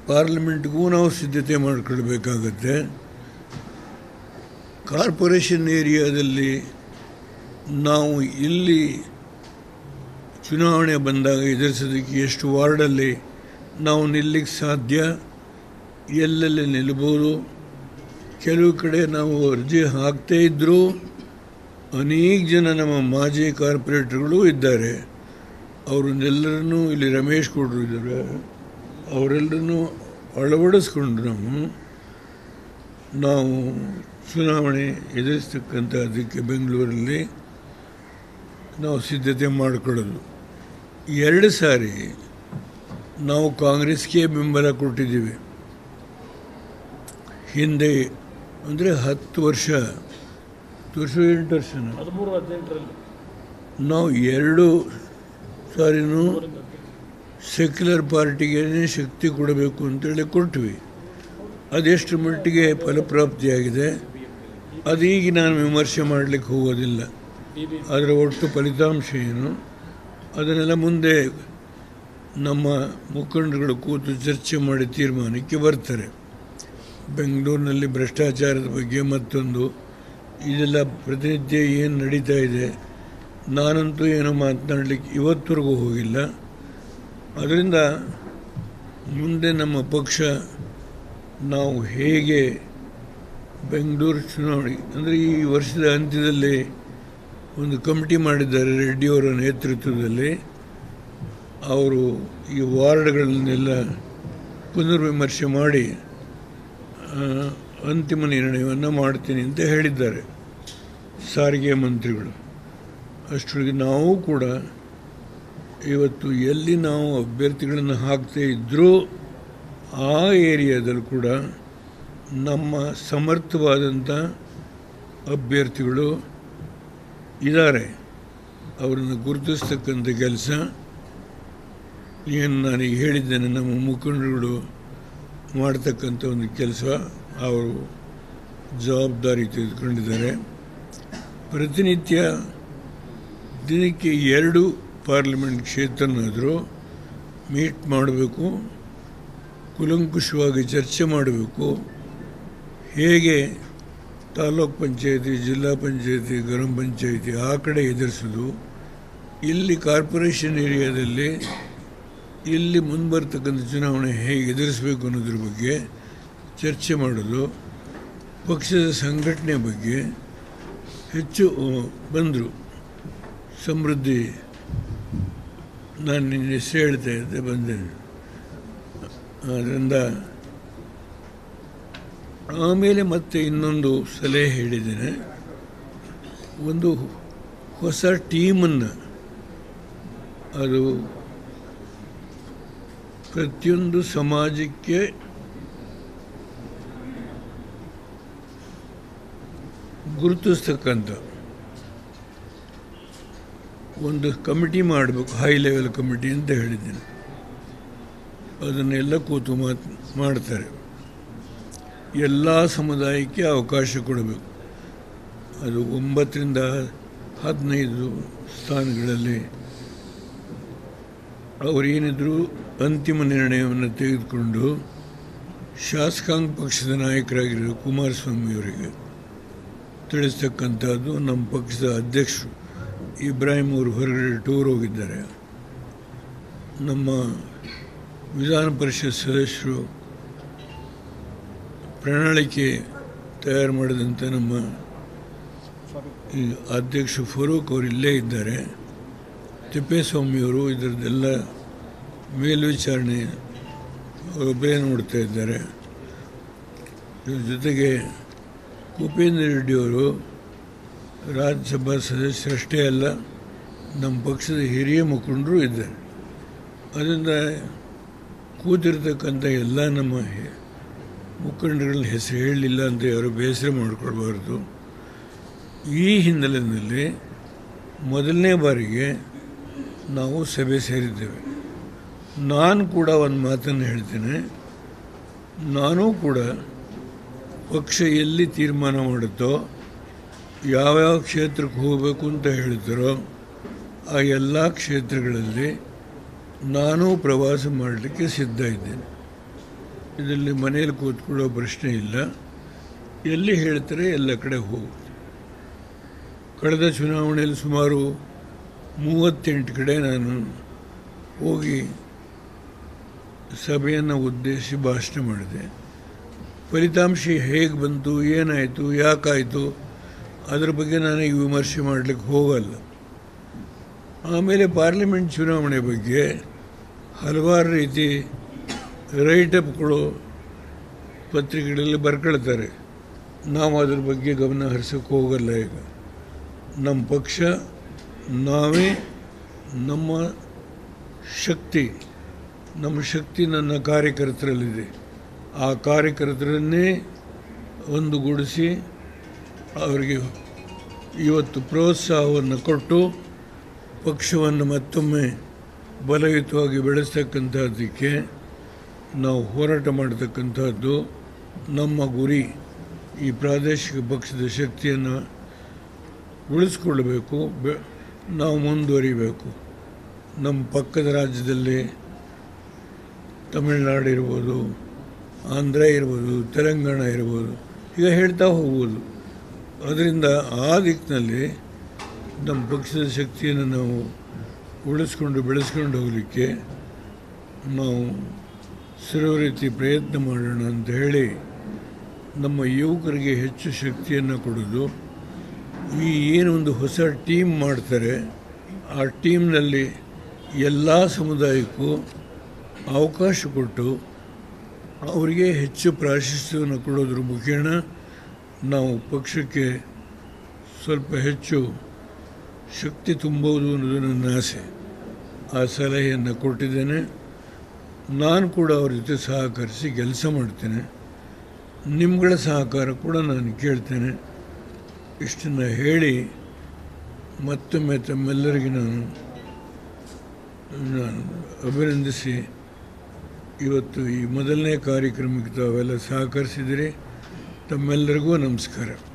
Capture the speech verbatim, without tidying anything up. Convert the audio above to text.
ಪಾರ್ಲಿಮೆಂಟ್ಗೂ ನಾವು ಸಿದ್ಧತೆ ಮಾಡಿಕೊಳ್ಬೇಕಾಗತ್ತೆ. ಕಾರ್ಪೊರೇಷನ್ ಏರಿಯಾದಲ್ಲಿ ನಾವು ಇಲ್ಲಿ ಚುನಾವಣೆ ಬಂದಾಗ ಎದುರಿಸೋದಕ್ಕೆ ಎಷ್ಟು ವಾರ್ಡಲ್ಲಿ ನಾವು ನಿಲ್ಲಕ್ಕೆ ಸಾಧ್ಯ, ಎಲ್ಲೆಲ್ಲಿ ನಿಲ್ಬೋದು. ಕೆಲವು ಕಡೆ ನಾವು ಅರ್ಜಿ ಹಾಕ್ತೇ ಇದ್ದರೂ ಅನೇಕ ಜನ ನಮ್ಮ ಮಾಜಿ ಕಾರ್ಪೊರೇಟರ್ಗಳು ಇದ್ದಾರೆ. ಅವರನ್ನೆಲ್ಲರನ್ನೂ ಇಲ್ಲಿ ರಮೇಶ್ ಗೌಡರು ಇದ್ದಾರೆ, ಅವರೆಲ್ಲರನ್ನೂ ಅಳವಡಿಸ್ಕೊಂಡು ನಾವು ನಾವು ಚುನಾವಣೆ ಎದುರಿಸ್ತಕ್ಕಂಥ ಅದಕ್ಕೆ ಬೆಂಗಳೂರಲ್ಲಿ ನಾವು ಸಿದ್ಧತೆ ಮಾಡಿಕೊಳ್ಳೋದು. ಎರಡು ಸಾರಿ ನಾವು ಕಾಂಗ್ರೆಸ್ಗೆ ಬೆಂಬಲ ಕೊಟ್ಟಿದ್ದೀವಿ. ಹಿಂದೆ ಅಂದರೆ ಹತ್ತು ವರ್ಷ ಹತ್ತು ವರ್ಷ ಎಂಟು ವರ್ಷ ಹದಿಮೂರು ಹದಿನೆಂಟರಲ್ಲಿ ನಾವು ಎರಡು ಸಾರಿನೂ ಸೆಕ್ಯುಲರ್ ಪಾರ್ಟಿಗೆ ಶಕ್ತಿ ಕೊಡಬೇಕು ಅಂತೇಳಿ ಕೊಟ್ವಿ. ಅದೆಷ್ಟು ಮಟ್ಟಿಗೆ ಫಲಪ್ರಾಪ್ತಿಯಾಗಿದೆ ಅದೀಗ ನಾನು ವಿಮರ್ಶೆ ಮಾಡಲಿಕ್ಕೆ ಹೋಗೋದಿಲ್ಲ. ಅದರ ಒಟ್ಟು ಫಲಿತಾಂಶ ಏನು ಅದನ್ನೆಲ್ಲ ಮುಂದೆ ನಮ್ಮ ಮುಖಂಡರುಗಳು ಕೂತು ಚರ್ಚೆ ಮಾಡಿ ತೀರ್ಮಾನಕ್ಕೆ ಬರ್ತಾರೆ. ಬೆಂಗಳೂರಿನಲ್ಲಿ ಭ್ರಷ್ಟಾಚಾರದ ಬಗ್ಗೆ ಮತ್ತೊಂದು ಇದೆಲ್ಲ ಪ್ರತಿನಿತ್ಯ ಏನು ನಡೀತಾ ಇದೆ, ನಾನಂತೂ ಏನೋ ಮಾತನಾಡಲಿಕ್ಕೆ ಇವತ್ತವರೆಗೂ ಹೋಗಿಲ್ಲ. ಅದರಿಂದ ಮುಂದೆ ನಮ್ಮ ಪಕ್ಷ ನಾವು ಹೇಗೆ ಬೆಂಗಳೂರು ಚುನಾವಣೆ ಅಂದರೆ ಈ ವರ್ಷದ ಅಂತ್ಯದಲ್ಲಿ ಒಂದು ಕಮಿಟಿ ಮಾಡಿದ್ದಾರೆ ರೆಡ್ಡಿಯವರ ನೇತೃತ್ವದಲ್ಲಿ. ಅವರು ಈ ವಾರ್ಡ್ಗಳನ್ನೆಲ್ಲ ಪುನರ್ವಿಮರ್ಶೆ ಮಾಡಿ ಅಂತಿಮ ನಿರ್ಣಯವನ್ನು ಮಾಡ್ತೀನಿ ಅಂತ ಹೇಳಿದ್ದಾರೆ ಸಾರಿಗೆ ಮಂತ್ರಿಗಳು. ಅಷ್ಟರೊಳಗೆ ನಾವು ಕೂಡ ಇವತ್ತು ಎಲ್ಲಿ ನಾವು ಅಭ್ಯರ್ಥಿಗಳನ್ನು ಹಾಕ್ತಾ ಇದ್ದರೂ ಆ ಏರಿಯಾದಲ್ಲಿ ಕೂಡ ನಮ್ಮ ಸಮರ್ಥವಾದಂಥ ಅಭ್ಯರ್ಥಿಗಳು ಇದ್ದಾರೆ. ಅವರನ್ನು ಗುರುತಿಸ್ತಕ್ಕಂಥ ಕೆಲಸ ಏನು ನಾನೀಗ ಹೇಳಿದ್ದೇನೆ ನಮ್ಮ ಮುಖಂಡರುಗಳು ಮಾಡ್ತಕ್ಕಂಥ ಒಂದು ಕೆಲಸ ಅವರು ಜವಾಬ್ದಾರಿ ತೆಗೆದುಕೊಂಡಿದ್ದಾರೆ. ಪ್ರತಿನಿತ್ಯ ದಿನಕ್ಕೆ ಎರಡು ಪಾರ್ಲಿಮೆಂಟ್ ಕ್ಷೇತ್ರನಾದರೂ ಮೀಟ್ ಮಾಡಬೇಕು, ಕೂಲಂಕುಷವಾಗಿ ಚರ್ಚೆ ಮಾಡಬೇಕು. ಹೇಗೆ ತಾಲೂಕ್ ಪಂಚಾಯತಿ, ಜಿಲ್ಲಾ ಪಂಚಾಯತಿ, ಗ್ರಾಮ ಪಂಚಾಯತಿ ಆ ಕಡೆ ಎದುರಿಸೋದು, ಇಲ್ಲಿ ಕಾರ್ಪೊರೇಷನ್ ಏರಿಯಾದಲ್ಲಿ ಇಲ್ಲಿ ಮುಂಬರ್ತಕ್ಕಂಥ ಚುನಾವಣೆ ಹೇಗೆ ಎದುರಿಸಬೇಕು ಅನ್ನೋದ್ರ ಬಗ್ಗೆ ಚರ್ಚೆ ಮಾಡೋದು. ಪಕ್ಷದ ಸಂಘಟನೆ ಬಗ್ಗೆ ಹೆಚ್ಚು ಬಂದರು. ಸಮೃದ್ಧಿ ನಾನು ನಿನ್ನ ಹೆಸರು ಹೇಳ್ತಾ ಇದ್ದೆ ಬಂದೇನೆ. ಆದ್ದರಿಂದ ಆಮೇಲೆ ಮತ್ತೆ ಇನ್ನೊಂದು ಸಲಹೆ ಹೇಳಿದ್ದೇನೆ, ಒಂದು ಹೊಸ ಟೀಮನ್ನು ಅದು ಪ್ರತಿಯೊಂದು ಸಮಾಜಕ್ಕೆ ಗುರುತಿಸ್ತಕ್ಕಂಥ ಒಂದು ಕಮಿಟಿ ಮಾಡಬೇಕು, ಹೈ ಲೆವೆಲ್ ಕಮಿಟಿ ಅಂತ ಹೇಳಿದ್ದೇನೆ. ಅದನ್ನೆಲ್ಲ ಕೂತು ಮಾತು ಮಾಡ್ತಾರೆ. ಎಲ್ಲ ಸಮುದಾಯಕ್ಕೆ ಅವಕಾಶ ಕೊಡಬೇಕು. ಅದು ಒಂಬತ್ತರಿಂದ ಹದಿನೈದು ಸ್ಥಾನಗಳಲ್ಲಿ ಅವರೇನಿದ್ರು ಅಂತಿಮ ನಿರ್ಣಯವನ್ನು ತೆಗೆದುಕೊಂಡು ಶಾಸಕಾಂಗ ಪಕ್ಷದ ನಾಯಕರಾಗಿರೋ ಕುಮಾರಸ್ವಾಮಿಯವರಿಗೆ ತಿಳಿಸ್ತಕ್ಕಂಥದ್ದು. ನಮ್ಮ ಪಕ್ಷದ ಅಧ್ಯಕ್ಷರು ಇಬ್ರಾಹಿಂ ಅವರು ಹೊರಗಡೆ ಟೂರ್ ಹೋಗಿದ್ದಾರೆ. ನಮ್ಮ ವಿಧಾನ ಪರಿಷತ್ ಸದಸ್ಯರು ಪ್ರಣಾಳಿಕೆ ತಯಾರು ಮಾಡಿದಂಥ ನಮ್ಮ ಈ ಅಧ್ಯಕ್ಷ ಫರೂಕ್ ಅವರು ಇಲ್ಲೇ ಇದ್ದಾರೆ. ತಿಪ್ಪೇಸ್ವಾಮಿಯವರು ಇದರದ್ದೆಲ್ಲ ಮೇಲ್ವಿಚಾರಣೆ ಅವರೊಬ್ಬರೇ ನೋಡ್ತಾ ಇದ್ದಾರೆ. ಇದ್ರ ಜೊತೆಗೆ ಭೂಪೇಂದ್ರ ರೆಡ್ಡಿಯವರು ರಾಜ್ಯಸಭಾ ಸದಸ್ಯರಷ್ಟೇ ಅಲ್ಲ, ನಮ್ಮ ಪಕ್ಷದ ಹಿರಿಯ ಮುಖಂಡರು ಇದ್ದಾರೆ. ಅದರಿಂದ ಕೂತಿರ್ತಕ್ಕಂಥ ಎಲ್ಲ ನಮ್ಮ ಮುಖಂಡಗಳ ಹೆಸರು ಹೇಳಲಿಲ್ಲ ಅಂತ ಯಾರು ಬೇಸರ ಮಾಡಿಕೊಳ್ಬಾರ್ದು. ಈ ಹಿನ್ನೆಲೆಯಲ್ಲಿ ಮೊದಲನೇ ಬಾರಿಗೆ ನಾವು ಸಭೆ ಸೇರಿದ್ದೇವೆ. ನಾನು ಕೂಡ ಒಂದು ಮಾತನ್ನು ಹೇಳ್ತೇನೆ, ನಾನೂ ಕೂಡ ಪಕ್ಷ ಎಲ್ಲಿ ತೀರ್ಮಾನ ಮಾಡುತ್ತೋ, ಯಾವ್ಯಾವ ಕ್ಷೇತ್ರಕ್ಕೆ ಹೋಗಬೇಕು ಅಂತ ಹೇಳ್ತಾರೋ ಆ ಎಲ್ಲ ಕ್ಷೇತ್ರಗಳಲ್ಲಿ ನಾನು ಪ್ರವಾಸ ಮಾಡಲಿಕ್ಕೆ ಸಿದ್ಧ ಇದ್ದೇನೆ. ಇದರಲ್ಲಿ ಮನೆಯಲ್ಲಿ ಕೂತ್ಕೊಳ್ಳೋ ಪ್ರಶ್ನೆ ಇಲ್ಲ. ಎಲ್ಲಿ ಹೇಳ್ತಾರೆ ಎಲ್ಲ ಕಡೆ ಹೋಗುತ್ತೆ. ಕಳೆದ ಚುನಾವಣೆಯಲ್ಲಿ ಸುಮಾರು ಮೂವತ್ತೆಂಟು ಕಡೆ ನಾನು ಹೋಗಿ ಸಭೆಯನ್ನು ಉದ್ದೇಶಿಸಿ ಭಾಷಣ ಮಾಡಿದೆ. ಫಲಿತಾಂಶ ಹೇಗೆ ಬಂತು, ಏನಾಯಿತು, ಯಾಕಾಯಿತು ಅದರ ಬಗ್ಗೆ ನನಗೆ ವಿಮರ್ಶೆ ಮಾಡಲಿಕ್ಕೆ ಹೋಗಲ್ಲ. ಆಮೇಲೆ ಪಾರ್ಲಿಮೆಂಟ್ ಚುನಾವಣೆ ಬಗ್ಗೆ ಹಲವಾರು ರೀತಿ ರೈಟಪ್ಗಳು ಪತ್ರಿಕೆಗಳಲ್ಲಿ ಬರ್ಕೊಳ್ತಾರೆ. ನಾವು ಅದ್ರ ಬಗ್ಗೆ ಗಮನ ಹರಿಸೋಕ್ಕೆ ಹೋಗಲ್ಲ. ಈಗ ನಮ್ಮ ಪಕ್ಷ ನಾವೇ ನಮ್ಮ ಶಕ್ತಿ ನಮ್ಮ ಶಕ್ತಿ ನನ್ನ ಕಾರ್ಯಕರ್ತರಲ್ಲಿದೆ. ಆ ಕಾರ್ಯಕರ್ತರನ್ನೇ ಒಂದುಗೂಡಿಸಿ ಅವರಿಗೆ ಇವತ್ತು ಪ್ರೋತ್ಸಾಹವನ್ನು ಕೊಟ್ಟು ಪಕ್ಷವನ್ನು ಮತ್ತೊಮ್ಮೆ ಬಲಯುತವಾಗಿ ಬೆಳೆಸ್ತಕ್ಕಂಥದ್ದಕ್ಕೆ ನಾವು ಹೋರಾಟ ಮಾಡತಕ್ಕಂಥದ್ದು ನಮ್ಮ ಗುರಿ. ಈ ಪ್ರಾದೇಶಿಕ ಪಕ್ಷದ ಶಕ್ತಿಯನ್ನು ಉಳಿಸ್ಕೊಳ್ಬೇಕು, ಬೆ ನಾವು ಮುಂದುವರಿಬೇಕು. ನಮ್ಮ ಪಕ್ಕದ ರಾಜ್ಯದಲ್ಲಿ ತಮಿಳುನಾಡು ಇರ್ಬೋದು, ಆಂಧ್ರ ಇರ್ಬೋದು, ತೆಲಂಗಾಣ ಇರ್ಬೋದು, ಈಗ ಹೇಳ್ತಾ ಹೋಗ್ಬೋದು. ಅದರಿಂದ ಆ ದಿಕ್ಕಿನಲ್ಲಿ ನಮ್ಮ ಪಕ್ಷದ ಶಕ್ತಿಯನ್ನು ನಾವು ಉಳಿಸ್ಕೊಂಡು ಬೆಳೆಸ್ಕೊಂಡು ಹೋಗಲಿಕ್ಕೆ ನಾವು ಸರ್ವ ರೀತಿ ಪ್ರಯತ್ನ ಮಾಡೋಣ ಅಂತ ಹೇಳಿ ನಮ್ಮ ಯುವಕರಿಗೆ ಹೆಚ್ಚು ಶಕ್ತಿಯನ್ನು ಕೊಡೋದು. ಈ ಏನೊಂದು ಹೊಸ ಟೀಮ್ ಮಾಡ್ತಾರೆ, ಆ ಟೀಮ್ನಲ್ಲಿ ಎಲ್ಲ ಸಮುದಾಯಕ್ಕೂ ಅವಕಾಶ ಕೊಟ್ಟು ಅವರಿಗೆ ಹೆಚ್ಚು ಪ್ರಾಶಸ್ತ್ಯವನ್ನು ಕೊಡೋದ್ರ ಮುಖೇನ ನಾವು ಪಕ್ಷಕ್ಕೆ ಸ್ವಲ್ಪ ಹೆಚ್ಚು ಶಕ್ತಿ ತುಂಬುವುದು ಅನ್ನೋದು ನನ್ನ ಆಸೆ. ಆ ಸಲಹೆಯನ್ನು ಕೊಟ್ಟಿದ್ದೇನೆ. ನಾನು ಕೂಡ ಅವ್ರ ಜೊತೆ ಸಹಕರಿಸಿ ಕೆಲಸ ಮಾಡ್ತೇನೆ. ನಿಮ್ಮಗಳ ಸಹಕಾರ ಕೂಡ ನಾನು ಕೇಳ್ತೇನೆ. ಇಷ್ಟನ್ನು ಹೇಳಿ ಮತ್ತೊಮ್ಮೆ ತಮ್ಮೆಲ್ಲರಿಗೆ ನಾನು ನಾನು ಅಭಿನಂದಿಸಿ ಇವತ್ತು ಈ ಮೊದಲನೇ ಕಾರ್ಯಕ್ರಮಕ್ಕೆ ತಾವೆಲ್ಲ ಸಹಕರಿಸಿದಿರಿ. ತಮ್ಮೆಲ್ಲರಿಗೂ ನಮಸ್ಕಾರ.